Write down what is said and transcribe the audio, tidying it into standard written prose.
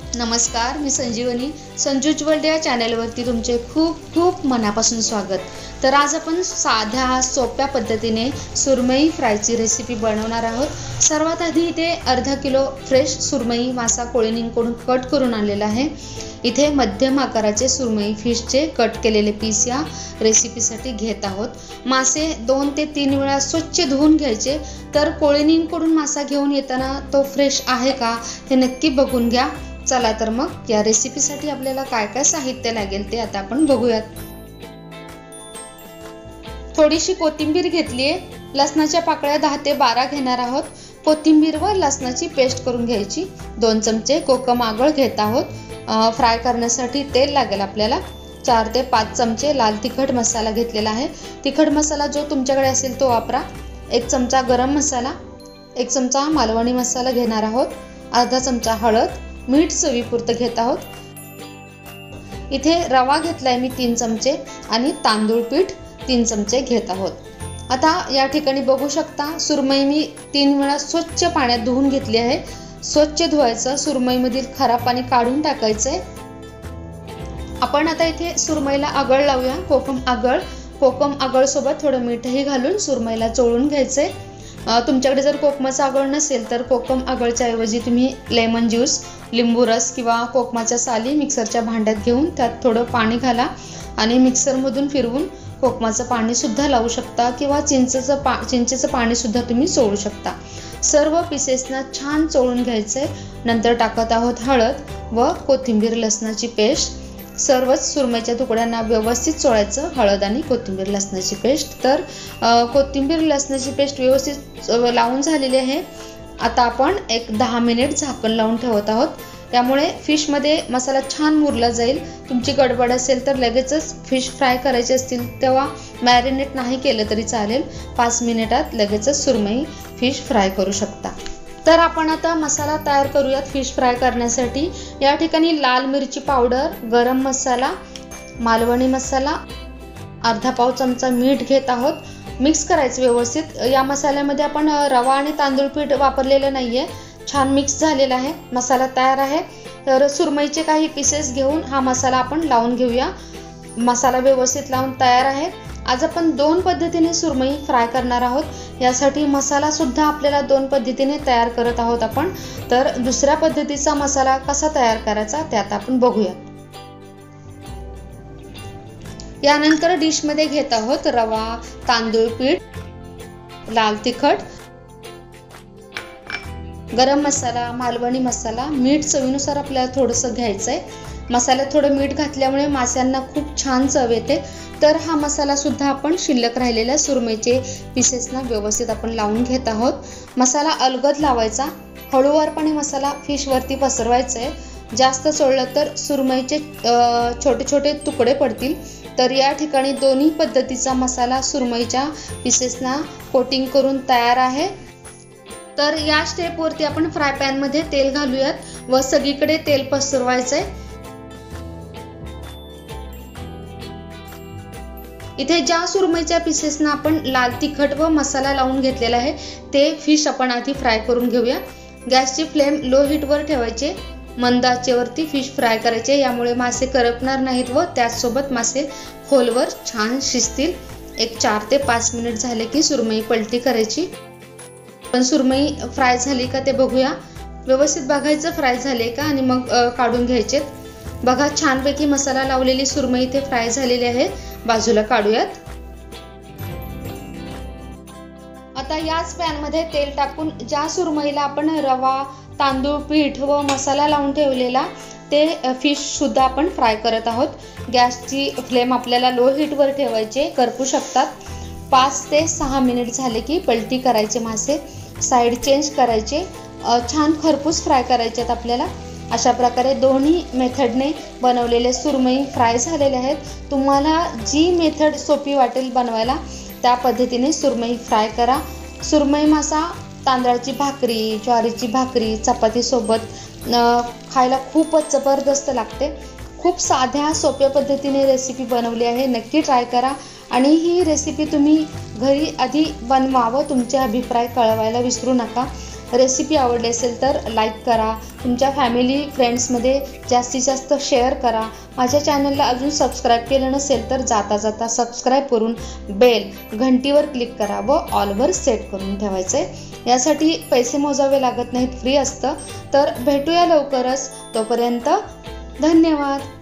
नमस्कार, मी संजीवनी. संजूज वर्ल्ड या चॅनलवरती तुमचे खूप खूप मनापासून स्वागत. तर आज आपण साध्या सोप्या पद्धतीने सुरमई फ्रायची रेसिपी बनवणार आहोत. सर्वात आधी इथे अर्धा किलो फ्रेश सुरमई मासा कोळीनींकडून कट करून आणलेला आहे. इथे मध्यम आकाराचे सुरमई फिशचे कट केलेले पीस या रेसिपीसाठी घेत आहोत. मासे 2 ते 3 वेळा स्वच्छ धुवून घ्यायचे. तर कोळीनींकडून मासा घेऊन येताना तो फ्रेश आहे का हे नक्की बघून घ्या. चला तर मग या रेसिपीसाठी आपल्याला काय काय साहित्य लागेल ते आता आपण बघूयात. थोडीशी कोथिंबीर घेतली आहे. लसणाच्या पाकळ्या 10 ते 12 घेणार आहोत. कोथिंबीर व लसणाची पेस्ट करून घ्यायची. 2 चमचे कोकम आगळ घेत आहोत. फ्राय करण्यासाठी तेल लागेल आपल्याला. 4 ते 5 चमचे लाल तिखट मसाला घेतलेला आहे. तिखट मसाला जो तुमच्याकडे असेल तो वापरा. 1 चमचा गरम मसाला, 1 चमचा मालवणी मसाला घेणार आहोत. अर्धा चमचा हळद, मीठ चवीपुरतं घेत आहोत. इथे रवा घेतलाय मी 3 चमचे आणि तांदूळ पीठ 3 चमचे घेत आहोत. आता या ठिकाणी बघू शकता सुरमई मी 3 वेळा स्वच्छ पाण्यात धुवून घेतली आहे. स्वच्छ धुवायचं, सुरमईमधील खराब पाणी काढून टाकायचंय. आपण आता इथे सुरमईला आगळ लावूया. कोकम आगळ सोबत थोडं मीठही घालून सुरमईला चोळून घ्यायचंय. तुमच्याकडे जर कोकमाचा आगळ नसेल तर कोकम आगळच्या ऐवजी तुम्ही लेमन ज्यूस, लिंबू रस किंवा कोकमाच्या साली मिक्सरच्या भांड्यात घेऊन त्यात थोडं पाणी घाला आणि मिक्सरमधून फिरवून कोकमाचं पाणी सुद्धा लावू शकता किंवा चिंचेचं पाणी सुद्धा तुम्ही चोळू शकता. सर्व पीसेसना छान चोळून घ्यायचंय. नंतर टाकत आहोत हळद व कोथिंबीर लसणाची पेस्ट. सर्वच सुरमईच्या तुकड्यांना व्यवस्थित चोळायचं. हळद आणि कोथिंबीर लसणाची पेस्ट. तर कोथिंबीर लसणाची पेस्ट व्यवस्थित लावून झालेली आहे. आता आपण एक 10 मिनिट झाकण लावून ठेवत आहोत. त्यामुळे फिशमध्ये मसाला छान मुरला जाईल. तुमची गडबड असेल तर लगेचच फिश फ्राय करायचे असतील तेव्हा मॅरिनेट नाही केलं तरी चालेल. 5 मिनिटात लगेचच सुरमई फिश फ्राय करू शकता. तर आपण आता मसाला तयार करूयात फिश फ्राय करण्यासाठी. या ठिकाणी लाल मिरची पावडर, गरम मसाला, मालवणी मसाला, अर्धा पाव चमचा मीठ घेत आहोत. मिक्स करायचं व्यवस्थित. या मसाल्यामध्ये आपण रवा आणि तांदूळ पीठ वापरलेलं नाहीये. छान मिक्स झालेला आहे. मसाला तयार आहे. तर सुरमईचे काही पीसेस घेऊन हा मसाला आपण लावून घेऊया. मसाला व्यवस्थित लावून तयार आहे. आज आपण 2 पद्धतीने सुरमई फ्राय करणार आहोत. यासाठी मसाला सुद्धा आपल्याला 2 पद्धतीने तयार करत आहोत आपण. तर दुसऱ्या पद्धतीचा मसाला कसा तयार करायचा ते आता आपण बघूया. यानंतर डिशमध्ये घेत आहोत रवा, तांदूळ पीठ, लाल तिखट, गरम मसाला, मालवणी मसाला, मीठ चवीनुसार आपल्याला थोडंसं घ्यायचंय. मसाल्यात थोडं मीठ घातल्यामुळे माशांना खूप छान चव येते. तर हा मसाला सुद्धा आपण शिल्लक राहिलेल्या सुरमईचे पीसेसना व्यवस्थित आपण लावून घेत आहोत. मसाला अलगद लावायचा. हळूवारपणे मसाला फिशवरती पसरवायचा आहे. जास्त चोळलं तर सुरमईचे छोटे छोटे तुकडे पडतील. तर या ठिकाणी दोन्ही पद्धतीचा मसाला सुरमईच्या पीसेसना कोटिंग करून तयार आहे. तर या स्टेपवरती आपण फ्राय पॅनमध्ये तेल घालूयात व सगळीकडे तेल पसरवायचंय. इथे ज्या सुरमईच्या पीसेसना आपण लाल तिखट व मसाला लावून घेतलेला आहे ते फिश आपण आधी फ्राय करून घेऊया. गॅसची फ्लेम लो हीटवर ठेवायचे. मंद आचेवरती फिश फ्राय करायचे. यामुळे मासे करपणार नाहीत व त्याचसोबत मासे खोलवर छान शिजतील. एक 4 ते 5 मिनिट झाले की सुरमई पलटी करायची. पण सुरमई फ्राय झाली का ते बघूया. व्यवस्थित बघायचं फ्राय झाले का आणि मग काढून घ्यायचे. बघा छानपैकी मसाला लावलेली सुरमई इथे फ्राय झालेली आहे. बाजूला काढूयात. आता याच पॅनमध्ये तेल टाकून ज्या सुरमईला आपण रवा, तांदूळ पीठ व मसाला लावून ठेवलेला ते फिश सुद्धा आपण फ्राय करत आहोत. गॅसची फ्लेम आपल्याला लो हीटवर ठेवायचे. करपू शकतात. 5 ते 6 मिनिट झाले की पलटी करायचे. मासे साईड चेंज करायचे. छान खरपूस फ्राय करायचे आहेत आपल्याला. अशा प्रकारे दोन्ही मेथडने बनवलेले सुरमई फ्राय झालेले आहेत. तुम्हाला जी मेथड सोपी वाटेल बनवायला त्या पद्धतीने सुरमई फ्राय करा. सुरमई मासा तांदळाची भाकरी, ज्वारीची भाकरी, चपातीसोबत खायला खूपच जबरदस्त लागते. खूप साध्या सोप्या पद्धतीने रेसिपी बनवली आहे. नक्की ट्राय करा आणि ही रेसिपी तुम्ही घरी आधी बनवा व तुमचे अभिप्राय कळवायला विसरू नका. रेसिपी आवडली असेल तर लाईक करा, तुमच्या फॅमिली फ्रेंड्समध्ये जास्तीत जास्त शेअर करा. माझ्या चॅनलला अजून सबस्क्राईब केलं नसेल तर जाता जाता सबस्क्राईब करून बेल घंटीवर क्लिक करा व ऑलवर सेट करून ठेवायचं आहे. यासाठी पैसे मोजावे लागत नाहीत, फ्री असतं. तर भेटूया लवकरच. तोपर्यंत धन्यवाद.